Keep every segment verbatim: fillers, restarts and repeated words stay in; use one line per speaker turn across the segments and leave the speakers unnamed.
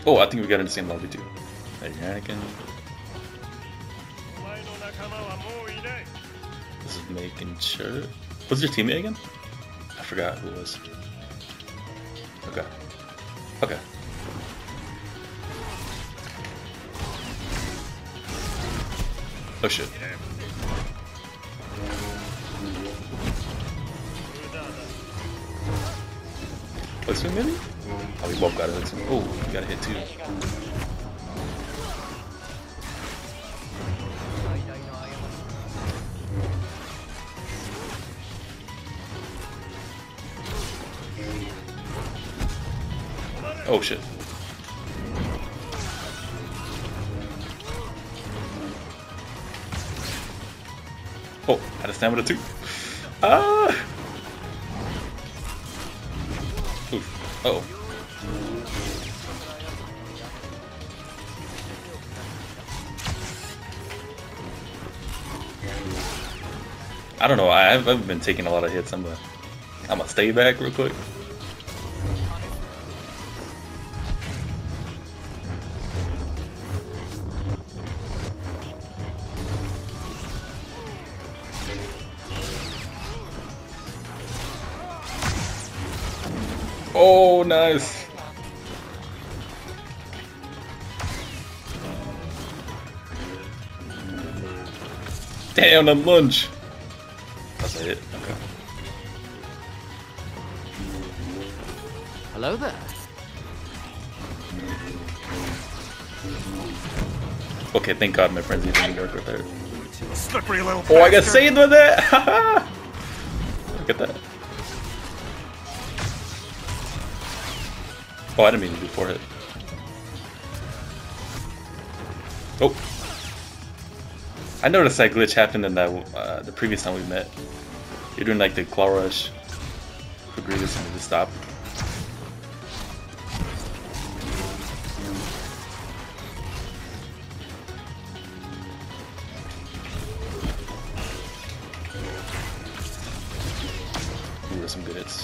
Oh, I think we got in the same lobby too. Hey, Anakin. This is making sure. What's your teammate again? I forgot who it was. Okay. Okay. Oh shit. What's your mini? Oh, we both got a hit too. Oh, we got a hit too. Oh shit. Oh, had a stamina too. Ah! Oof. Uh oh. I don't know. I I've, I've been taking a lot of hits. I'm gonna I'm gonna stay back real quick. Oh, nice. Damn, the lunge. That's a hit. Okay.
Hello there.
Okay, thank God my friends even work with her.
Slippery little
Oh, I got
bastard.
saved with that! Look at that. Oh, I didn't mean to do four hit. Oh. I noticed that glitch happened in that uh, the previous time we met. You're doing like the claw rush for Grievous and it just stopped. Ooh, there's some good hits.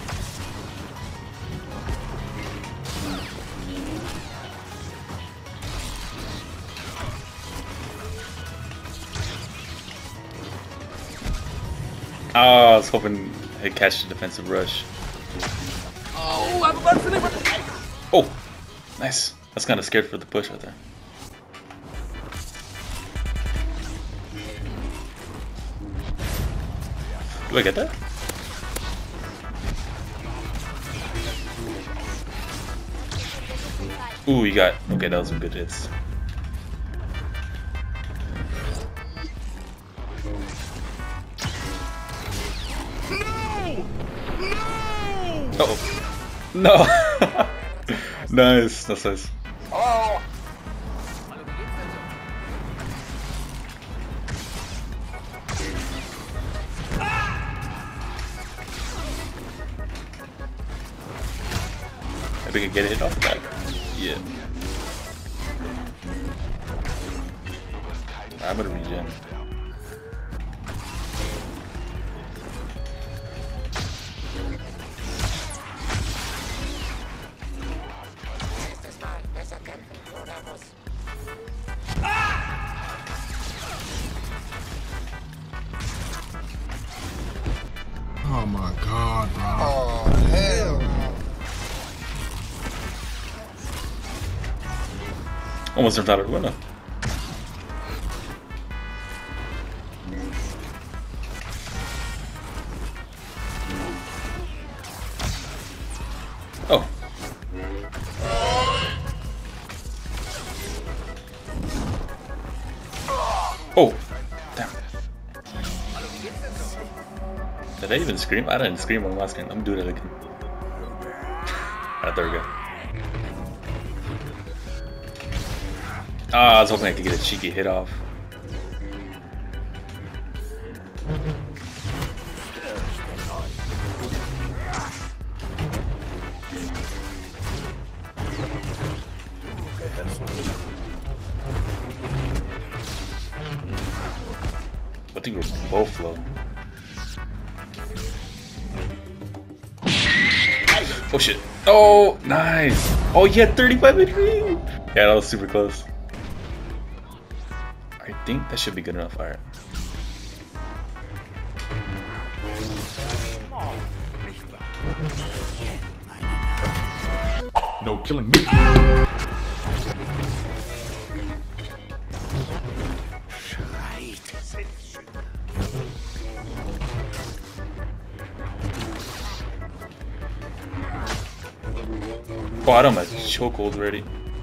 Oh, I was hoping he'd catch the defensive rush.
Oh, I'm about to leave.
Oh, nice. I was kind of scared for the push right there. Do I get that? Ooh, you got... Okay, that was some good hits.
No!
Uh-oh. No! Nice, that's nice.
Oh!
Maybe we can get a hit off the back. Yeah. I'm gonna regen.
Oh my god, bro.
Oh, hell no.
Almost turned out a winner. Oh. Oh. Damn. Did I even scream? I didn't scream on last game. I'm doing it again. Ah, there we go. Ah, I was hoping I could get a cheeky hit off. I think we're both low. Oh shit. Oh, nice. Oh, he had thirty-five H P. Yeah, that was super close. I think that should be good enough. Alright.
No killing me.
Oh, I don't have my chokehold ready.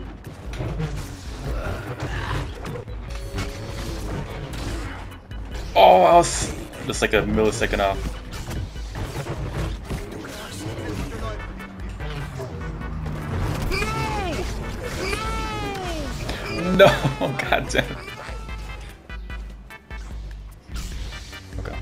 Oh, I was just like a millisecond off. No! God damn it. Okay.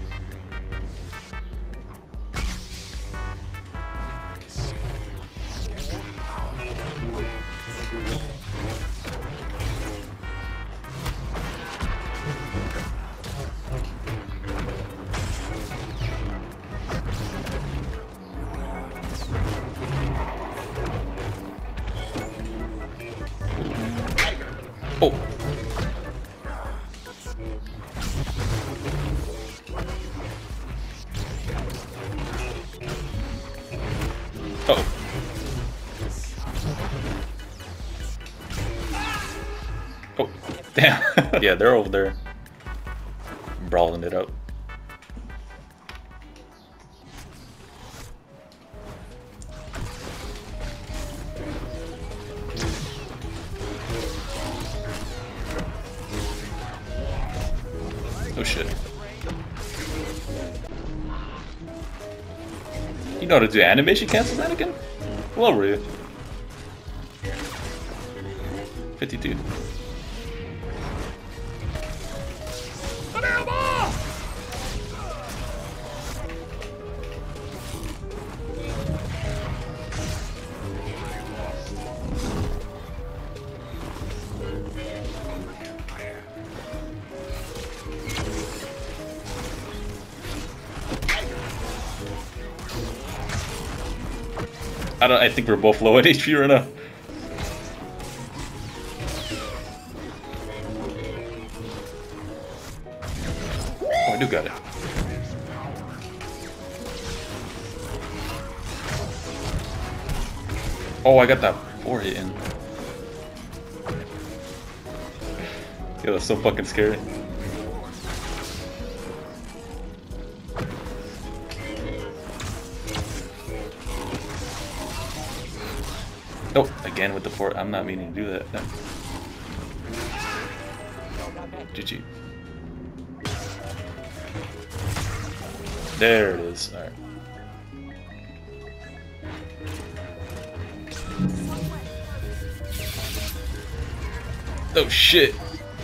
Oh. Uh oh. Oh, damn. Yeah, they're over there brawling it out. Oh shit. You know how to do animation cancel, Mannequin? Well, were you? fifty-two. I don't. I think we're both low at H P right now. Oh, I do got it. Oh, I got that four hit in. Yeah, that's so fucking scary. Oh, again with the fort. I'm not meaning to do that. G G. There it is. Alright. Oh shit.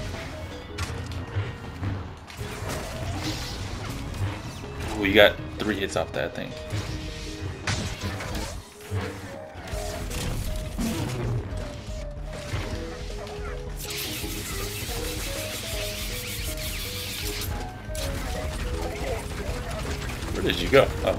We got three hits off that thing. Where did you go? Oh.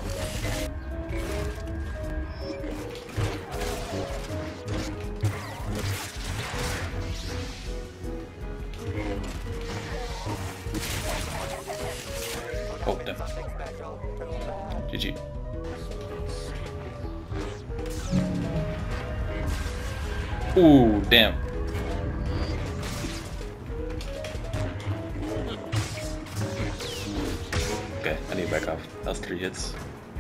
Oh, damn. G G. Ooh, damn. Okay, I need to back off. That was three hits.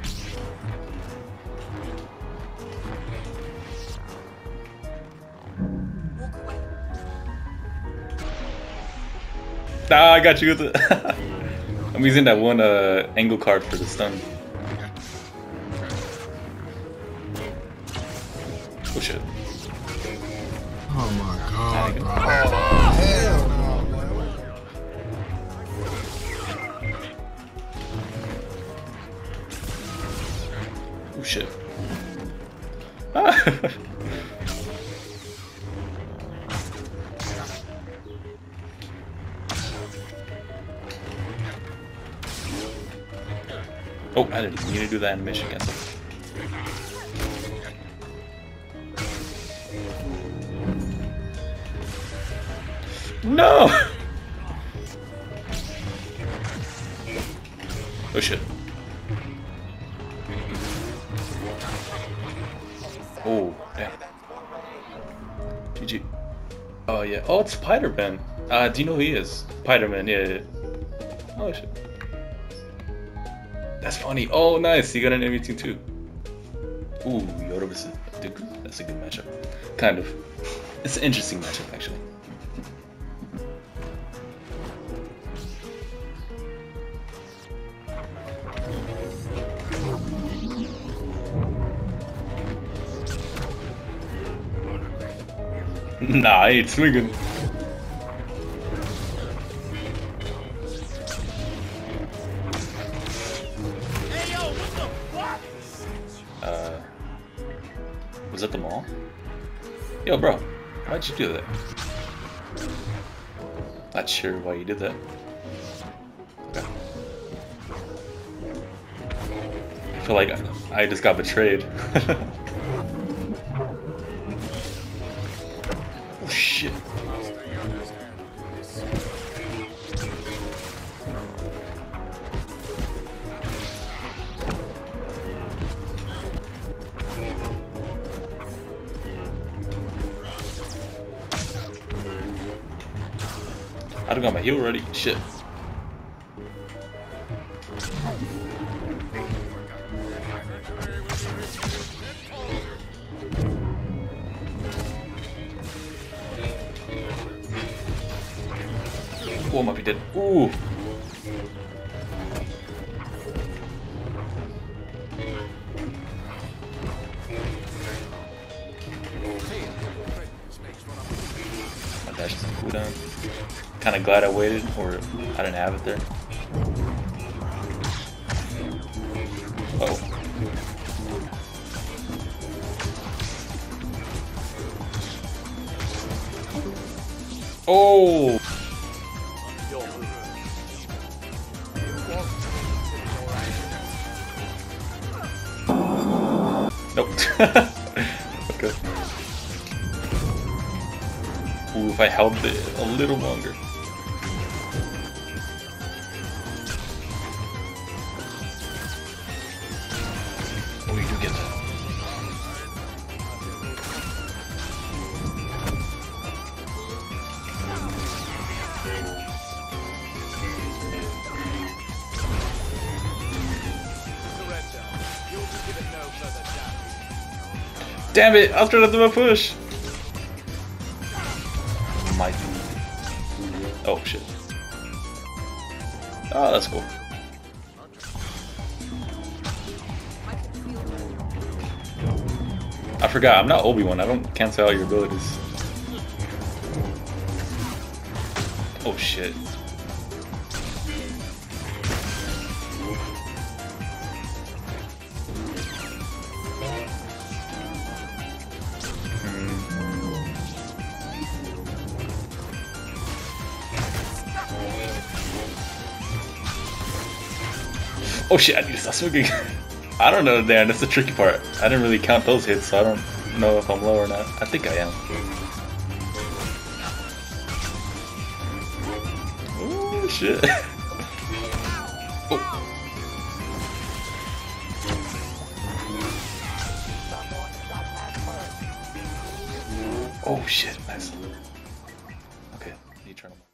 Nah, I got you with it. I'm using that one uh, angle card for the stun. Oh shit.
Oh my god, bro.
Hell no.
Oh shit. Oh, I didn't need to do that animation cancel. No! Oh shit. Oh, damn. G G. Oh yeah. Oh, it's Spider-Man. Uh, do you know who he is? Spider-Man, yeah, yeah. Oh shit. That's funny. Oh, nice. You got an M eighteen too. Ooh, Yoda versus Dooku. That's a good matchup. Kind of. It's an interesting matchup, actually. Nah, I ain't swinging.
Hey, yo, what the fuck?
Uh, was that the mall? Yo, bro, why'd you do that? Not sure why you did that. Okay. I feel like I just got betrayed. Oh shit. I don't got my heal ready. Shit. Oh, might be dead. Ooh. My dash is on cooldown. Kind of glad I waited, or I didn't have it there. Uh oh. Oh! Nope. Okay. Ooh, if I held it a little longer. Oh, you do get that. Damn it! I was trying to do my push. My. Oh shit. Oh, that's cool. I forgot. I'm not Obi-Wan. I don't cancel out your abilities. Oh shit. Oh shit, I need to stop swinging. I don't know, Dan, that's the tricky part. I didn't really count those hits, so I don't know if I'm low or not. I think I am. Oh shit. Oh. Oh shit, nice. Okay, need to turn them off.